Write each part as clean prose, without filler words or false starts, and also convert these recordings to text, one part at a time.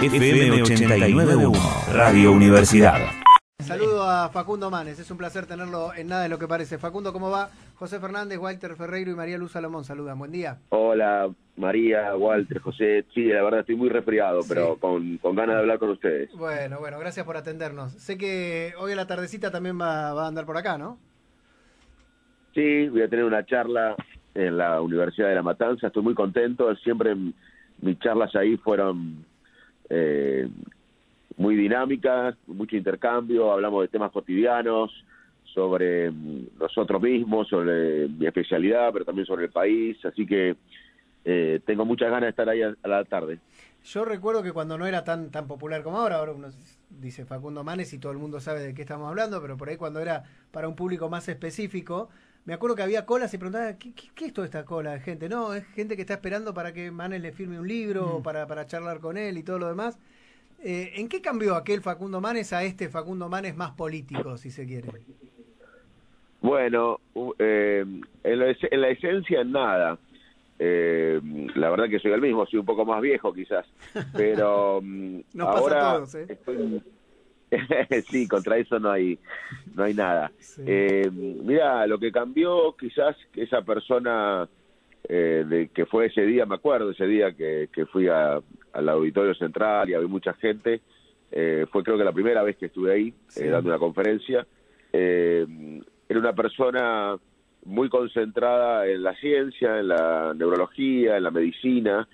FM 89.1, Radio Universidad. Saludo a Facundo Manes, es un placer tenerlo en Nada de lo que parece. Facundo, ¿cómo va? José Fernández, Walter Ferreiro y María Luz Salomón saludan. Buen día. Hola, María, Walter, José. Sí, la verdad estoy muy resfriado, sí, pero con ganas de hablar con ustedes. Bueno, gracias por atendernos. Sé que hoy a la tardecita también va a andar por acá, ¿no? Sí, voy a tener una charla en la Universidad de La Matanza. Estoy muy contento. Siempre mis charlas ahí fueron muy dinámicas, mucho intercambio. Hablamos de temas cotidianos, sobre nosotros mismos, sobre mi especialidad, pero también sobre el país. Así que tengo muchas ganas de estar ahí a la tarde. Yo recuerdo que cuando no era tan popular como ahora uno dice Facundo Manes y todo el mundo sabe de qué estamos hablando, pero por ahí cuando era para un público más específico, me acuerdo que había colas y preguntaba, ¿qué es toda esta cola de gente? No, es gente que está esperando para que Manes le firme un libro, para charlar con él y todo lo demás. ¿En qué cambió aquel Facundo Manes a este Facundo Manes más político, si se quiere? Bueno, en la esencia nada. La verdad que soy el mismo, soy un poco más viejo quizás, pero nos ahora pasa a todos, ¿eh? Sí, contra eso no hay nada. Sí. Mira, lo que cambió quizás que esa persona que fue ese día, me acuerdo ese día que fui al Auditorio Central y había mucha gente, fue creo que la primera vez que estuve ahí, sí, dando una conferencia. Era una persona muy concentrada en la ciencia, en la neurología, en la medicina,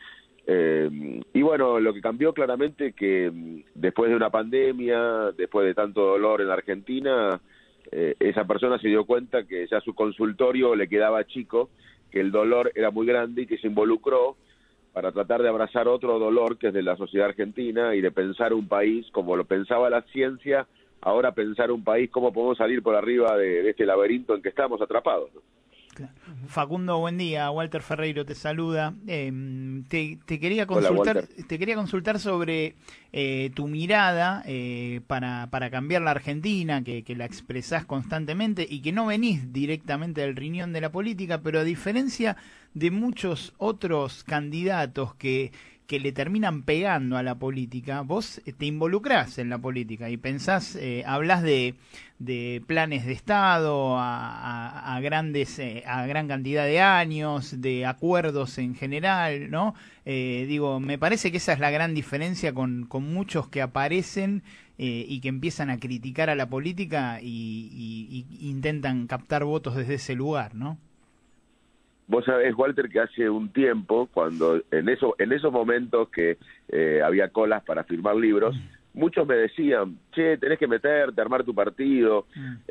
y bueno, lo que cambió claramente que después de una pandemia, después de tanto dolor en la Argentina, esa persona se dio cuenta que ya su consultorio le quedaba chico, que el dolor era muy grande y que se involucró para tratar de abrazar otro dolor que es de la sociedad argentina y de pensar un país como lo pensaba la ciencia, ahora pensar un país cómo podemos salir por arriba de este laberinto en que estamos atrapados, ¿no? Claro. Facundo, buen día. Walter Ferreiro te saluda. Te quería consultar, Hola, te quería consultar sobre tu mirada para cambiar la Argentina, que la expresás constantemente y que no venís directamente del riñón de la política, pero a diferencia de muchos otros candidatos que le terminan pegando a la política, vos te involucrás en la política y pensás, hablás de planes de Estado a gran cantidad de años, de acuerdos en general, ¿no? Me parece que esa es la gran diferencia con muchos que aparecen y que empiezan a criticar a la política y intentan captar votos desde ese lugar, ¿no? Vos sabés, Walter, que hace un tiempo, cuando en esos momentos que había colas para firmar libros, muchos me decían, che, tenés que meterte, armar tu partido,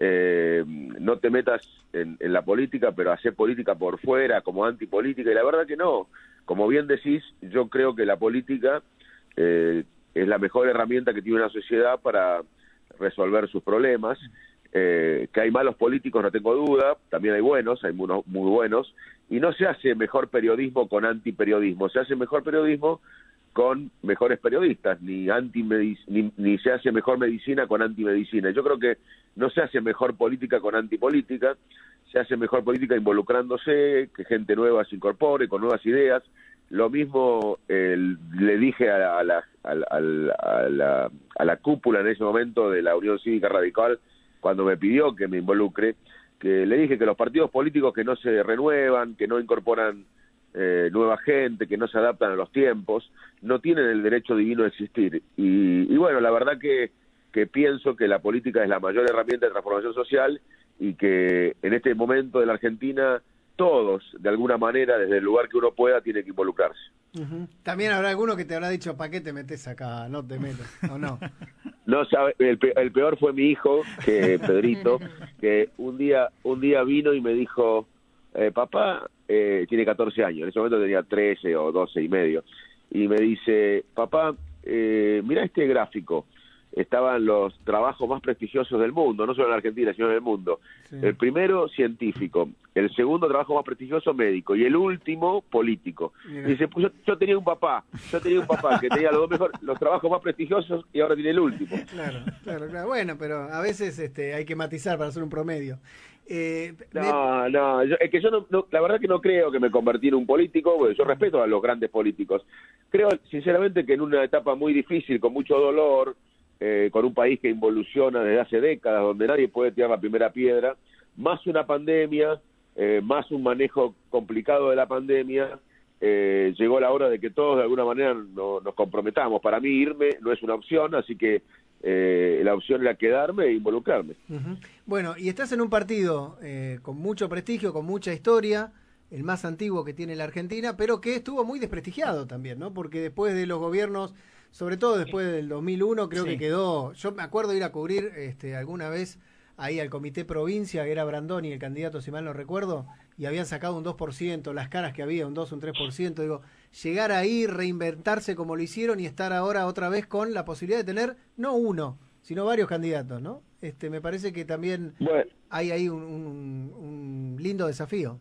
no te metas en la política, pero hacé política por fuera, como antipolítica, y la verdad que no. Como bien decís, yo creo que la política es la mejor herramienta que tiene una sociedad para resolver sus problemas. Que hay malos políticos, no tengo duda, también hay buenos, hay unos muy buenos, y no se hace mejor periodismo con antiperiodismo, se hace mejor periodismo con mejores periodistas, ni se hace mejor medicina con antimedicina. Yo creo que no se hace mejor política con antipolítica, se hace mejor política involucrándose, que gente nueva se incorpore, con nuevas ideas. Lo mismo le dije a la cúpula en ese momento de la Unión Cívica Radical, cuando me pidió que me involucre, que le dije que los partidos políticos que no se renuevan, que no incorporan nueva gente, que no se adaptan a los tiempos, no tienen el derecho divino de existir. Y bueno, la verdad que pienso que la política es la mayor herramienta de transformación social y que en este momento de la Argentina todos, de alguna manera, desde el lugar que uno pueda, tiene que involucrarse. También habrá alguno que te habrá dicho, ¿para qué te metes acá? No te metas, ¿o no? No, sabe, el peor fue mi hijo, Pedrito, que un día vino y me dijo, papá, tiene 14 años, en ese momento tenía 13 o 12 y medio, y me dice, papá, mira este gráfico, estaban los trabajos más prestigiosos del mundo, no solo en Argentina, sino en el mundo. Sí. El primero, científico. El segundo trabajo más prestigioso, médico. Y el último, político. Mira. Y dice, pues yo tenía un papá que tenía los dos mejores, los trabajos más prestigiosos y ahora tiene el último. Claro. Bueno, pero a veces hay que matizar para hacer un promedio. Es que yo no, la verdad que no creo que me convertí en un político, porque yo respeto a los grandes políticos. Creo, sinceramente, que en una etapa muy difícil, con mucho dolor, con un país que involuciona desde hace décadas, donde nadie puede tirar la primera piedra, más una pandemia, más un manejo complicado de la pandemia, llegó la hora de que todos de alguna manera nos comprometamos. Para mí irme no es una opción, así que la opción era quedarme e involucrarme. Uh-huh. Bueno, y estás en un partido con mucho prestigio, con mucha historia, el más antiguo que tiene la Argentina, pero que estuvo muy desprestigiado también, ¿no? Porque después de los gobiernos, sobre todo después del 2001, creo que quedó... Yo me acuerdo de ir a cubrir alguna vez ahí al Comité Provincia, que era Brandoni el candidato, si mal no recuerdo, y habían sacado un 2%, las caras que había, un 2, un 3%, digo, llegar ahí, reinventarse como lo hicieron y estar ahora otra vez con la posibilidad de tener, no uno, sino varios candidatos, ¿no? Me parece que también hay ahí un lindo desafío.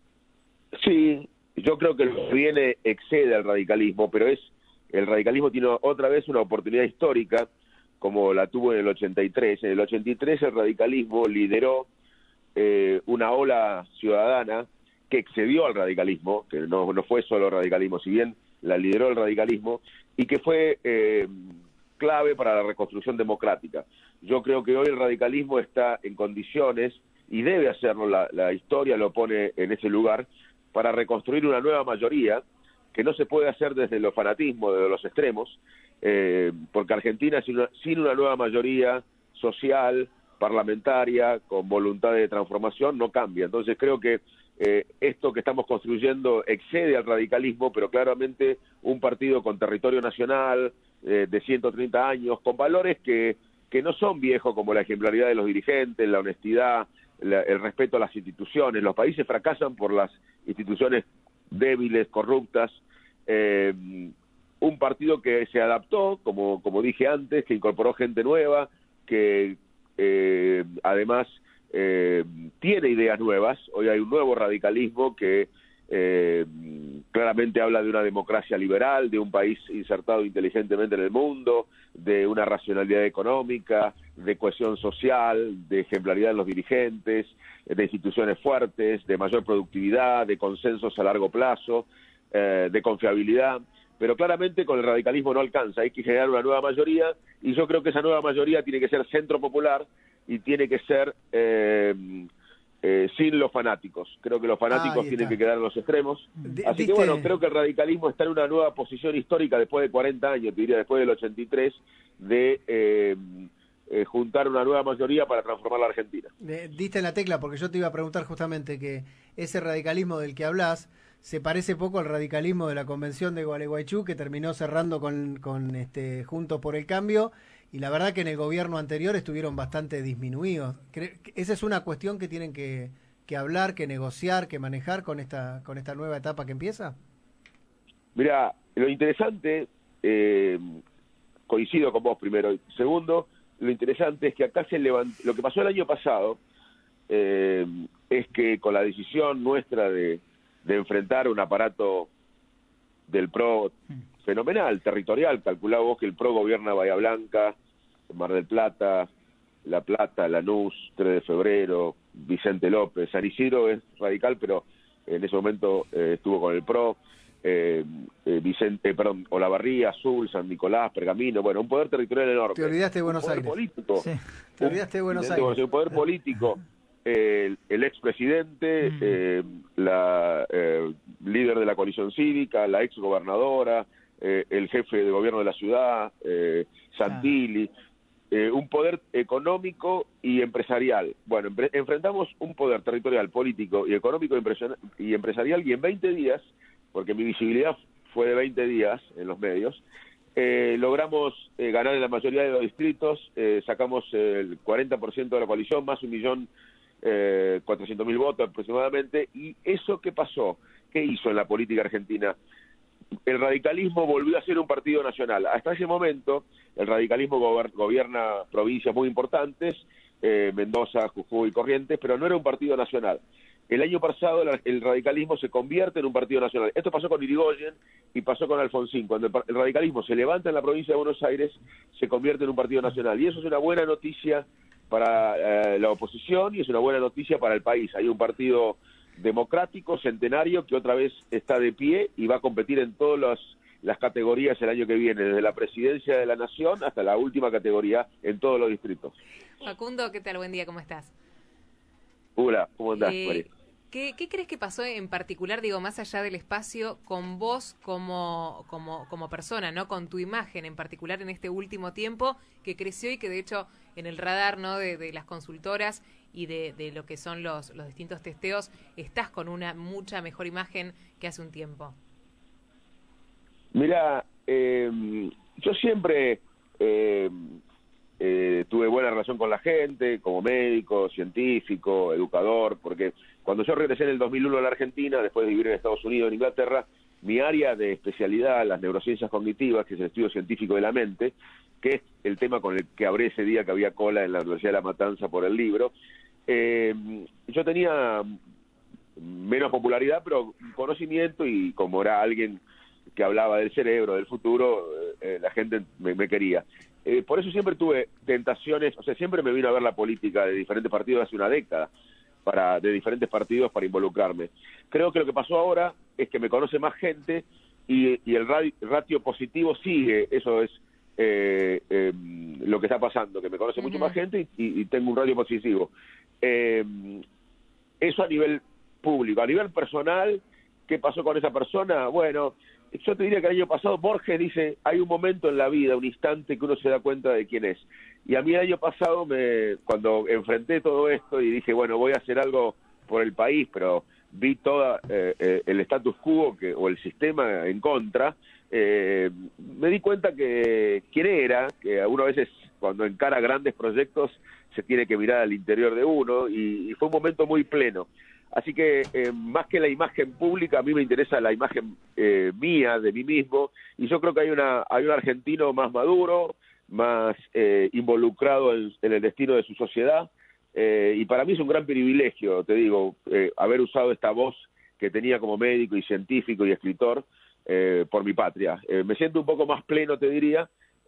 Sí, yo creo que lo que viene excede al radicalismo, pero el radicalismo tiene otra vez una oportunidad histórica, como la tuvo en el 83. En el 83 el radicalismo lideró una ola ciudadana que excedió al radicalismo, que no fue solo radicalismo, si bien la lideró el radicalismo, y que fue clave para la reconstrucción democrática. Yo creo que hoy el radicalismo está en condiciones, y debe hacerlo, la historia lo pone en ese lugar, para reconstruir una nueva mayoría, que no se puede hacer desde los fanatismos, desde los extremos, porque Argentina sin una nueva mayoría social, parlamentaria, con voluntad de transformación, no cambia. Entonces creo que esto que estamos construyendo excede al radicalismo, pero claramente un partido con territorio nacional, de 130 años, con valores que no son viejos, como la ejemplaridad de los dirigentes, la honestidad, el respeto a las instituciones. Los países fracasan por las instituciones débiles, corruptas. Un partido que se adaptó, como dije antes, que incorporó gente nueva, que además tiene ideas nuevas. Hoy hay un nuevo radicalismo que claramente habla de una democracia liberal, de un país insertado inteligentemente en el mundo, de una racionalidad económica, de cohesión social, de ejemplaridad en los dirigentes, de instituciones fuertes, de mayor productividad, de consensos a largo plazo, de confiabilidad. Pero claramente con el radicalismo no alcanza, hay que generar una nueva mayoría, y yo creo que esa nueva mayoría tiene que ser centro popular y tiene que ser sin los fanáticos. Creo que los fanáticos tienen que quedar en los extremos. Así que bueno, creo que el radicalismo está en una nueva posición histórica después de 40 años, te diría después del 83, de juntar una nueva mayoría para transformar la Argentina. Diste en la tecla, porque yo te iba a preguntar justamente que ese radicalismo del que hablas se parece poco al radicalismo de la convención de Gualeguaychú, que terminó cerrando con Juntos por el Cambio, y la verdad que en el gobierno anterior estuvieron bastante disminuidos. ¿Esa es una cuestión que tienen que hablar, que negociar, que manejar con esta nueva etapa que empieza? Mira, lo interesante, coincido con vos primero, y segundo, lo interesante es que acá se levantó, lo que pasó el año pasado, es que con la decisión nuestra de enfrentar un aparato del PRO fenomenal, territorial, calculá vos que el PRO gobierna Bahía Blanca, Mar del Plata, La Plata, Lanús, 3 de Febrero, Vicente López. San Isidro es radical, pero en ese momento estuvo con el PRO, Olavarría, Azul, San Nicolás, Pergamino, bueno, un poder territorial enorme. Te olvidaste de Buenos Aires. Político. Sí. Te olvidaste de Buenos Aires. Un poder político. El expresidente, la líder de la coalición cívica, la exgobernadora, el jefe de gobierno de la ciudad, Santilli, un poder económico y empresarial. Bueno, enfrentamos un poder territorial, político y económico y empresarial, y en 20 días, porque mi visibilidad fue de 20 días en los medios, logramos ganar en la mayoría de los distritos, sacamos el 40% de la coalición, más 1.400.000 votos aproximadamente. ¿Y eso qué pasó? ¿Qué hizo en la política argentina? el radicalismo volvió a ser un partido nacional. Hasta ese momento, el radicalismo gobierna provincias muy importantes, Mendoza, Jujuy, Corrientes, pero no era un partido nacional. El año pasado el radicalismo se convierte en un partido nacional. Esto pasó con Irigoyen y pasó con Alfonsín. Cuando el radicalismo se levanta en la provincia de Buenos Aires, se convierte en un partido nacional. Y eso es una buena noticia para la oposición y es una buena noticia para el país. Hay un partido democrático, centenario, que otra vez está de pie y va a competir en todas las categorías el año que viene, desde la presidencia de la Nación hasta la última categoría en todos los distritos. Facundo, ¿qué tal? Buen día, ¿cómo estás? Hola, ¿cómo andás, María? ¿Qué crees que pasó en particular, digo, más allá del espacio, con vos como persona, ¿no? Con tu imagen en particular en este último tiempo que creció y que de hecho en el radar, ¿no? de las consultoras y de lo que son los distintos testeos, estás con una mucha mejor imagen que hace un tiempo. Mira, yo siempre tuve buena relación con la gente, como médico, científico, educador, porque cuando yo regresé en el 2001 a la Argentina, después de vivir en Estados Unidos, en Inglaterra, mi área de especialidad, las neurociencias cognitivas, que es el estudio científico de la mente, que es el tema con el que hablé ese día que había cola en la Universidad de La Matanza por el libro, yo tenía menos popularidad, pero conocimiento, y como era alguien que hablaba del cerebro, del futuro, la gente me quería. Por eso siempre tuve tentaciones, o sea, siempre me vino a ver la política de diferentes partidos hace una década, de diferentes partidos para involucrarme. Creo que lo que pasó ahora es que me conoce más gente y el ratio positivo sigue, eso es lo que está pasando, que me conoce mucho más gente y tengo un ratio positivo. Eso a nivel público. A nivel personal, ¿qué pasó con esa persona? Bueno, yo te diría que el año pasado Borges dice, hay un momento en la vida, un instante que uno se da cuenta de quién es. Y a mí el año pasado, cuando enfrenté todo esto y dije, bueno, voy a hacer algo por el país, pero vi todo el status quo o el sistema en contra, me di cuenta que quién era, que uno a veces cuando encara grandes proyectos se tiene que mirar al interior de uno, y fue un momento muy pleno. Así que más que la imagen pública, a mí me interesa la imagen mía, de mí mismo, y yo creo que hay un argentino más maduro, más involucrado en el destino de su sociedad, y para mí es un gran privilegio, te digo, haber usado esta voz que tenía como médico y científico y escritor por mi patria. Me siento un poco más pleno, te diría,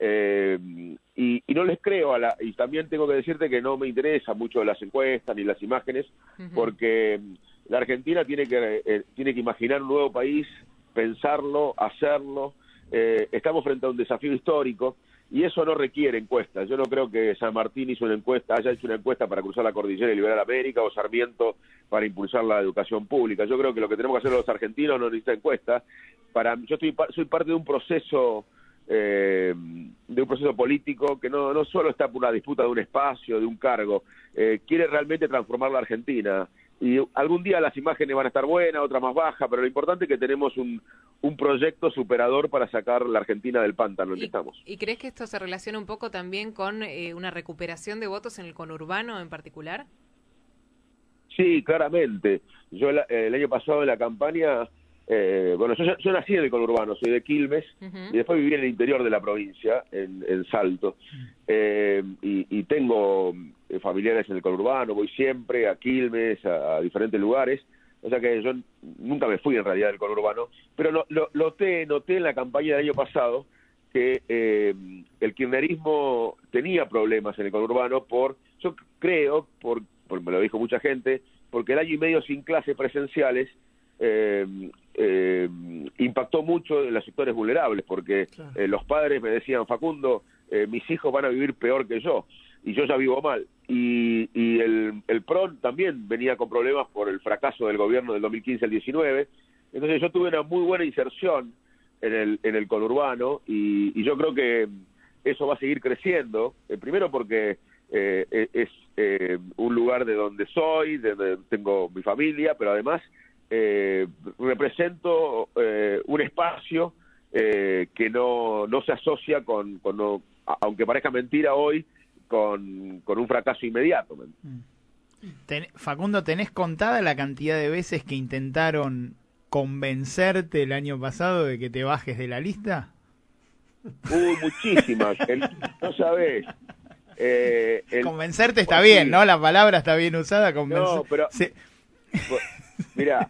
y no les creo y también tengo que decirte que no me interesa mucho las encuestas ni las imágenes, porque la Argentina tiene que imaginar un nuevo país, pensarlo, hacerlo. Estamos frente a un desafío histórico y eso no requiere encuestas. Yo no creo que San Martín haya hecho una encuesta para cruzar la cordillera y liberar América, o Sarmiento para impulsar la educación pública. Yo creo que lo que tenemos que hacer los argentinos no necesita encuestas. Yo soy parte de un proceso político que no solo está por una disputa de un espacio, de un cargo, quiere realmente transformar la Argentina, y algún día las imágenes van a estar buenas, otras más bajas, pero lo importante es que tenemos un proyecto superador para sacar la Argentina del pantano en que estamos. ¿Y crees que esto se relaciona un poco también con una recuperación de votos en el conurbano en particular? Sí, claramente. Yo el año pasado en la campaña, bueno, yo nací en el conurbano, soy de Quilmes, y después viví en el interior de la provincia, en Salto, y tengo familiares en el conurbano, voy siempre a Quilmes, a diferentes lugares, o sea que yo nunca me fui en realidad del conurbano, pero noté en la campaña del año pasado que el kirchnerismo tenía problemas en el conurbano yo creo, me lo dijo mucha gente, porque el año y medio sin clases presenciales impactó mucho en los sectores vulnerables, porque los padres me decían, Facundo, mis hijos van a vivir peor que yo, y yo ya vivo mal, y el PRO también venía con problemas por el fracaso del gobierno del 2015 al 19, entonces yo tuve una muy buena inserción en el conurbano, y yo creo que eso va a seguir creciendo, primero porque es un lugar de donde soy, de donde tengo mi familia, pero además represento un espacio que no se asocia aunque parezca mentira hoy, con un fracaso inmediato. Facundo, ¿tenés contada la cantidad de veces que intentaron convencerte el año pasado de que te bajes de la lista? Muchísimas. No sabés. Convencerte está bien, ¿no? La palabra está bien usada. No, pero... Sí. Mirá,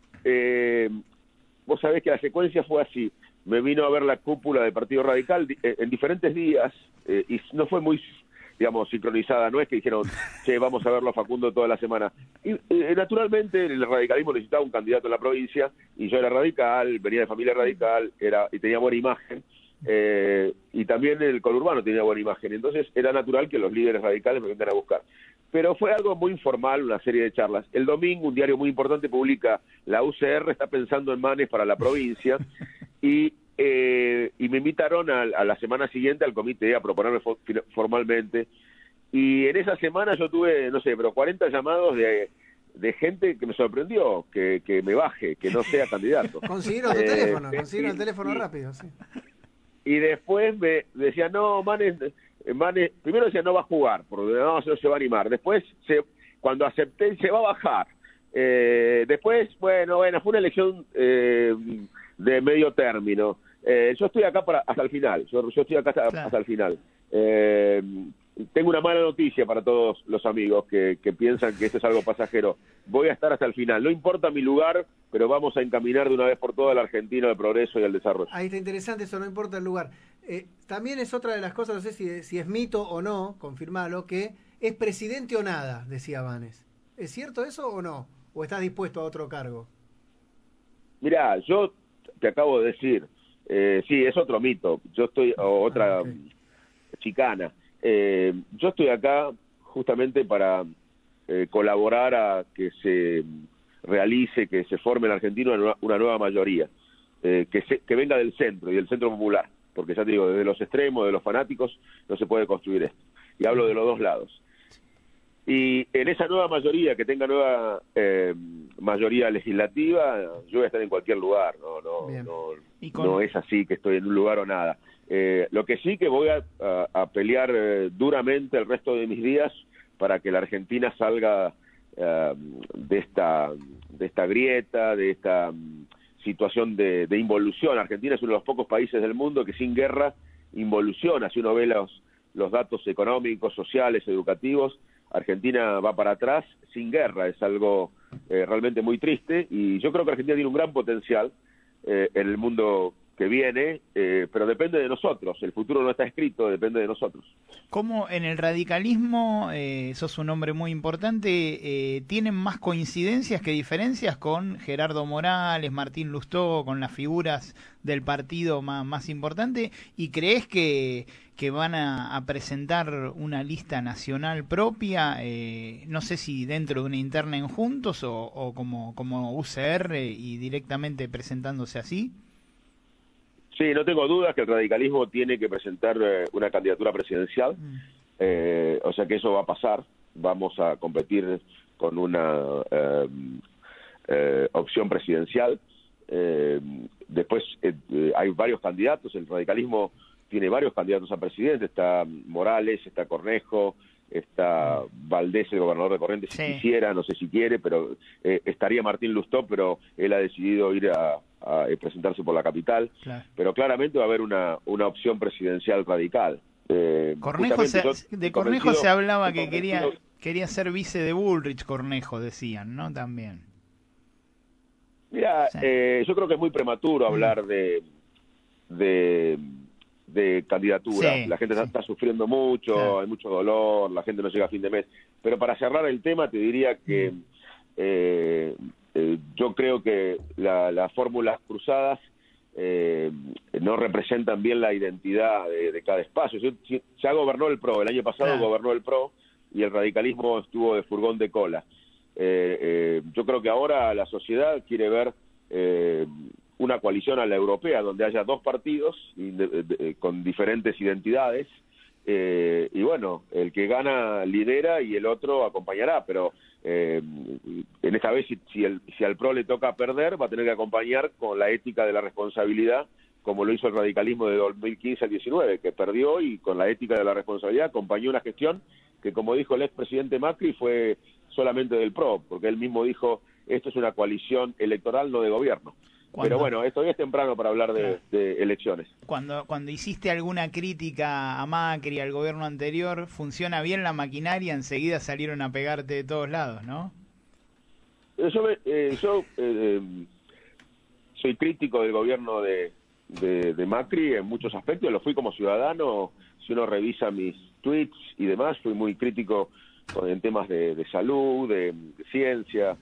vos sabés que la secuencia fue así. Me vino a ver la cúpula del Partido Radical en diferentes días y no fue muy, digamos, sincronizada. No es que dijeron, che, vamos a verlo a Facundo toda la semana. Y naturalmente el radicalismo necesitaba un candidato en la provincia y yo era radical, venía de familia radical y tenía buena imagen. Y también el conurbano tenía buena imagen, entonces era natural que los líderes radicales me vengan a buscar. Pero fue algo muy informal, una serie de charlas. El domingo, un diario muy importante publica, la UCR está pensando en Manes para la provincia, y me invitaron a la semana siguiente al comité a proponerme formalmente, y en esa semana yo tuve, no sé, pero 40 llamados de gente que me sorprendió, que me baje, que no sea candidato. Consiguieron tu teléfono, consiguieron el teléfono rápido, sí. Y después me decían, no, Manes, primero decían, no va a jugar, porque no se va a animar. Después, cuando acepté, se va a bajar. Después, bueno, fue una elección de medio término. Yo estoy acá hasta el final, yo estoy acá hasta el final. Tengo una mala noticia para todos los amigos que piensan que esto es algo pasajero. Voy a estar hasta el final. No importa mi lugar, pero vamos a encaminar de una vez por todas a la Argentina al progreso y al desarrollo. Ahí está interesante eso, no importa el lugar. También es otra de las cosas, no sé si es mito o no, confirmalo, que es presidente o nada, decía Manes. ¿Es cierto eso o no? ¿O estás dispuesto a otro cargo? Mirá, yo te acabo de decir, sí, es otro mito. Yo estoy, otra chicana. Yo estoy acá justamente para colaborar a que se realice, que se forme en Argentina una nueva mayoría, que venga del centro y del centro popular, porque ya te digo, desde los extremos, de los fanáticos, no se puede construir esto. Y hablo de los dos lados. Y en esa nueva mayoría, que tenga nueva mayoría legislativa, yo voy a estar en cualquier lugar, no es así que estoy en un lugar o nada. Lo que sí que voy a pelear duramente el resto de mis días para que la Argentina salga de esta grieta, de esta situación de involución. Argentina es uno de los pocos países del mundo que sin guerra involuciona. Si uno ve los datos económicos, sociales, educativos, Argentina va para atrás sin guerra. Es algo realmente muy triste y yo creo que Argentina tiene un gran potencial en el mundo que viene, pero depende de nosotros. El futuro no está escrito, depende de nosotros. ¿Cómo en el radicalismo, sos un hombre muy importante, tienen más coincidencias que diferencias con Gerardo Morales, Martín Lustó, con las figuras del partido más importante? ¿Y crees que van a presentar una lista nacional propia? No sé si dentro de una interna en Juntos o como UCR y directamente presentándose así. Sí, no tengo dudas que el radicalismo tiene que presentar una candidatura presidencial, o sea que eso va a pasar. Vamos a competir con una opción presidencial. Después hay varios candidatos, el radicalismo tiene varios candidatos a presidente, está Morales, está Cornejo, está Valdés, el gobernador de Corrientes, si quisiera, no sé si quiere, pero estaría Martín Lustó, pero él ha decidido ir a presentarse por la capital, claro. Pero claramente va a haber una opción presidencial radical. Cornejo Cornejo se hablaba que quería ser vice de Bullrich. Cornejo, decían, ¿no? También. Mira, yo creo que es muy prematuro hablar de candidatura. La gente está sufriendo mucho, hay mucho dolor, la gente no llega a fin de mes. Pero para cerrar el tema te diría que yo creo que las fórmulas cruzadas no representan bien la identidad de cada espacio. Ya gobernó el PRO, el año pasado gobernó el PRO y el radicalismo estuvo de furgón de cola. Yo creo que ahora la sociedad quiere ver una coalición a la europea, donde haya dos partidos con diferentes identidades, y bueno, el que gana lidera y el otro acompañará, pero en esta vez si al PRO le toca perder, va a tener que acompañar con la ética de la responsabilidad, como lo hizo el radicalismo de 2015 al 19, que perdió y con la ética de la responsabilidad acompañó una gestión que, como dijo el expresidente Macri, fue solamente del PRO, porque él mismo dijo esto es una coalición electoral, no de gobierno. Pero bueno, todavía es temprano para hablar de elecciones. Cuando hiciste alguna crítica a Macri, al gobierno anterior, funciona bien la maquinaria, enseguida salieron a pegarte de todos lados, ¿no? Yo soy crítico del gobierno de Macri en muchos aspectos, lo fui como ciudadano. Si uno revisa mis tweets y demás, fui muy crítico en temas de salud, de ciencia,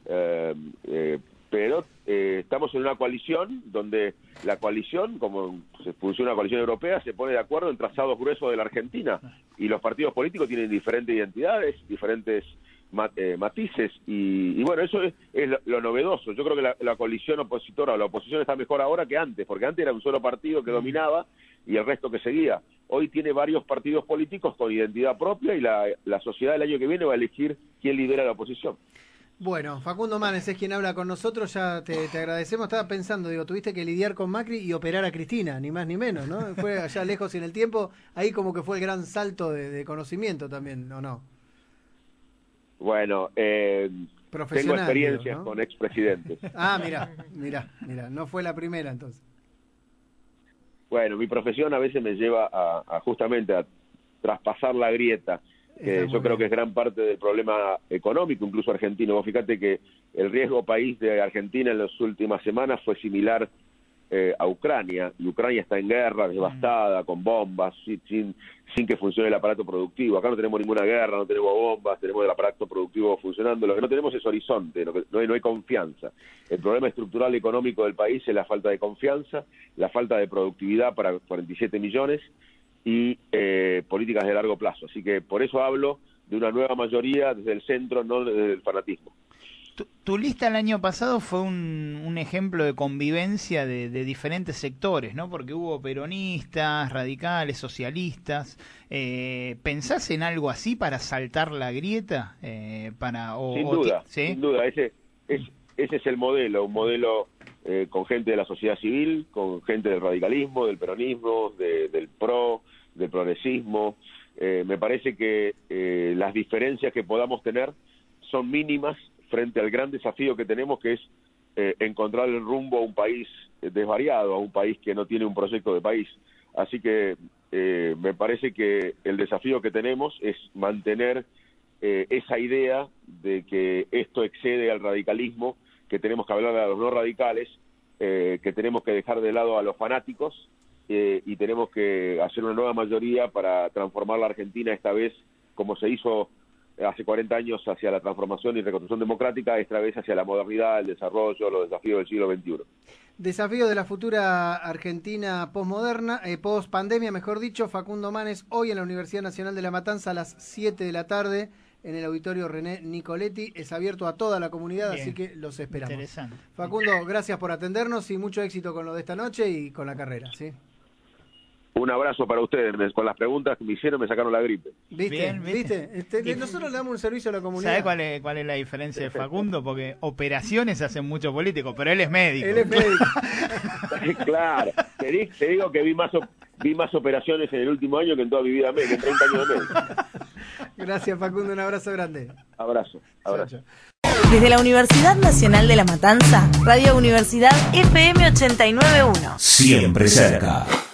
pero estamos en una coalición donde la coalición, como se funciona una coalición europea, se pone de acuerdo en trazados gruesos de la Argentina, y los partidos políticos tienen diferentes identidades, diferentes matices, y bueno, eso es lo novedoso. Yo creo que la coalición opositora o la oposición está mejor ahora que antes, porque antes era un solo partido que dominaba y el resto que seguía. Hoy tiene varios partidos políticos con identidad propia, y la sociedad el año que viene va a elegir quién lidera la oposición. Bueno, Facundo Manes es quien habla con nosotros, ya te agradecemos. Estaba pensando, tuviste que lidiar con Macri y operar a Cristina, ni más ni menos, ¿no? Fue allá lejos en el tiempo, ahí como que fue el gran salto de conocimiento también, ¿o no? Bueno, tengo experiencias, ¿no?, con expresidentes. Ah, mira, no fue la primera entonces. Bueno, mi profesión a veces me lleva justamente a traspasar la grieta. Yo creo que es gran parte del problema económico, incluso argentino. Vos fíjate que el riesgo país de Argentina en las últimas semanas fue similar a Ucrania, y Ucrania está en guerra, devastada, con bombas, sin que funcione el aparato productivo. Acá no tenemos ninguna guerra, no tenemos bombas, tenemos el aparato productivo funcionando. Lo que no tenemos es horizonte, no hay confianza. El problema estructural económico del país es la falta de confianza, la falta de productividad para 47 millones, y políticas de largo plazo. Así que por eso hablo de una nueva mayoría desde el centro, no desde el fanatismo. Tu lista el año pasado fue un ejemplo de convivencia de diferentes sectores, ¿no? Porque hubo peronistas, radicales, socialistas. ¿Pensás en algo así para saltar la grieta? Sin duda. Ese es el modelo, un modelo con gente de la sociedad civil, con gente del radicalismo, del peronismo, del PRO, del progresismo. Me parece que las diferencias que podamos tener son mínimas frente al gran desafío que tenemos, que es encontrar el rumbo a un país desvariado, a un país que no tiene un proyecto de país. Así que me parece que el desafío que tenemos es mantener esa idea de que esto excede al radicalismo, que tenemos que hablar a los no radicales, que tenemos que dejar de lado a los fanáticos, y tenemos que hacer una nueva mayoría para transformar la Argentina, esta vez como se hizo hace 40 años hacia la transformación y reconstrucción democrática, esta vez hacia la modernidad, el desarrollo, los desafíos del siglo XXI. Desafío de la futura Argentina postmoderna, post-pandemia, mejor dicho. Facundo Manes, hoy en la Universidad Nacional de La Matanza a las 7 de la tarde, en el auditorio René Nicoletti. Es abierto a toda la comunidad, bien, así que los esperamos. Interesante. Facundo, gracias por atendernos y mucho éxito con lo de esta noche y con la carrera, ¿sí? Un abrazo para ustedes. Con las preguntas que me hicieron me sacaron la gripe. ¿Viste? Nosotros le damos un servicio a la comunidad. ¿Sabés cuál es la diferencia de Facundo? Porque operaciones hacen muchos políticos, pero él es médico. Él es médico. Claro. Te digo que vi más operaciones en el último año que en toda mi vida, que en 30 años de médico. Gracias, Facundo. Un abrazo grande. Abrazo. Chao, chao. Desde la Universidad Nacional de La Matanza, Radio Universidad FM 89.1. Siempre cerca.